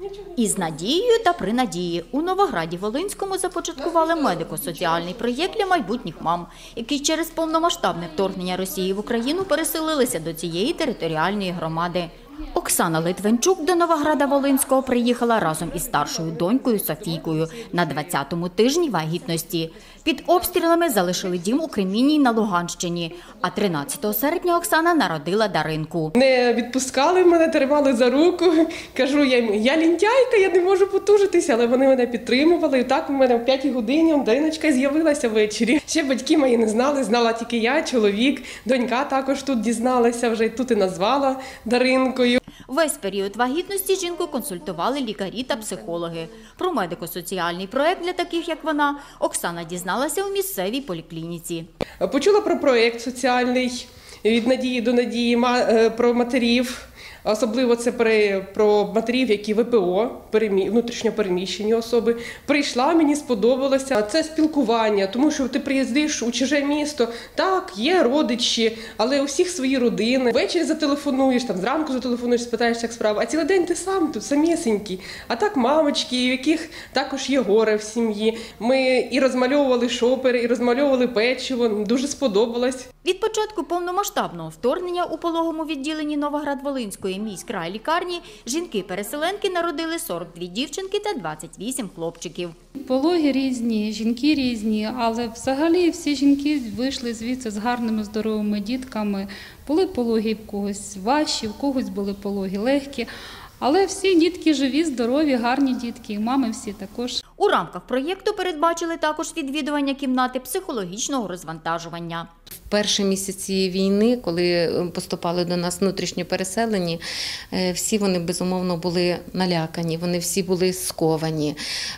Із надією та при надії у Новограді-Волинському започаткували медико-соціальний проєкт для майбутніх мам, які через повномасштабне вторгнення Росії в Україну переселилися до цієї територіальної громади. Оксана Литвинчук до Новограда-Волинського приїхала разом із старшою донькою Софійкою на 20-му тижні вагітності. Під обстрілами залишили дім у Кремінній на Луганщині, а 13 серпня Оксана народила Даринку. Не відпускали мене, тримали за руку. Кажу, я лінтяйка, я не можу потужитися, але вони мене підтримували. І так у мене в 5 годині Дариночка з'явилася ввечері. Ще батьки мої не знали, знала тільки я, чоловік. Донька також тут дізналася, вже тут і назвала Даринкою. Весь період вагітності жінку консультували лікарі та психологи. Про медико-соціальний проєкт для таких, як вона, Оксана дізналася у місцевій поліклініці. Почула про проєкт соціальний «Від надії до надії» про матерів. Особливо це про матерів, які ВПО, внутрішньо переміщені особи. Прийшла, мені сподобалося. Це спілкування, тому що ти приїздиш у чуже місто, так, є родичі, але у всіх свої родини. Ввечері зателефонуєш, зранку зателефонуєш, спитаєш, як справа, а цілий день ти сам тут, самісінький. А так мамочки, у яких також є горе в сім'ї. Ми і розмальовували шопери, і розмальовували печиво, дуже сподобалось. Від початку повномасштабного вторгнення у пологовому відділенні Новоград-Волинської міськрайлікарні жінки-переселенки народили 42 дівчинки та 28 хлопчиків. Пологи різні, жінки різні, але взагалі всі жінки вийшли звідси з гарними здоровими дітками. Були пологи в когось важчі, в когось були пологи легкі. Але всі дітки живі, здорові, гарні дітки, і мами всі також. У рамках проєкту передбачили також відвідування кімнати психологічного розвантажування. В перші місяці війни, коли поступали до нас внутрішньо переселені, всі вони, безумовно, були налякані, вони всі були сковані.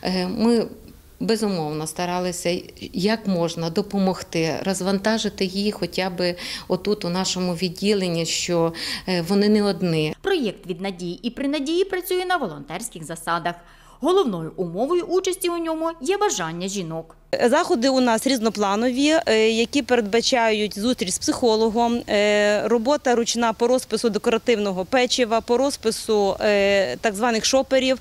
Ми безумовно старалися, як можна, допомогти, розвантажити їх хоча б отут, у нашому відділенні, що вони не одні. Проєкт «Від надії» і «При надії» працює на волонтерських засадах. Головною умовою участі у ньому є бажання жінок. Заходи у нас різнопланові, які передбачають зустріч з психологом, робота ручна по розпису декоративного печива, по розпису так званих шоперів,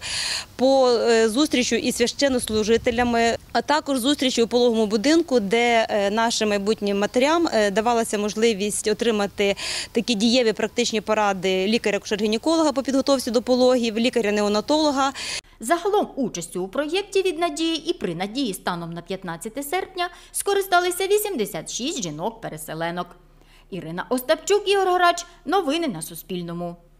по зустрічу із священнослужителями, а також зустрічі у пологовому будинку, де нашим майбутнім матерям давалася можливість отримати такі дієві практичні поради лікаря-акушер-гінеколога по підготовці до пологів, лікаря-неонатолога. Загалом участю у проєкті «Від надії» і «При надії» станом на 15 серпня скористалися 86 жінок-переселенок. Ірина Остапчук, Ігор Грач. Новини на Суспільному.